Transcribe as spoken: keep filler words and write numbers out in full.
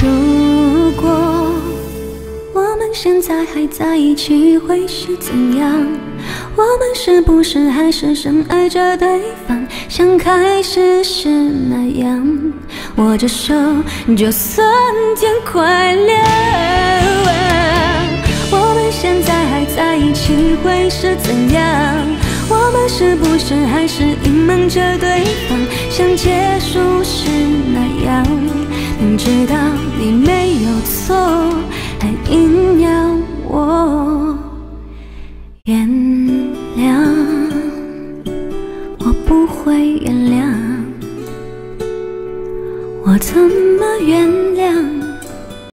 如果我们现在还在一起，会是怎样？我们是不是还是深爱着对方，像开始时那样？握着手，就算天快亮。我们现在还在一起，会是怎样？我们是不是还是隐瞒着对方，像结束时那样？明知道你没有错，还硬要我